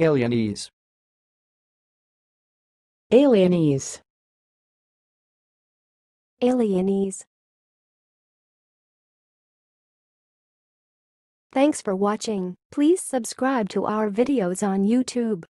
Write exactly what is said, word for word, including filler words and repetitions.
alienees, alienees, alienees. Thanks for watching. Please subscribe to our videos on YouTube.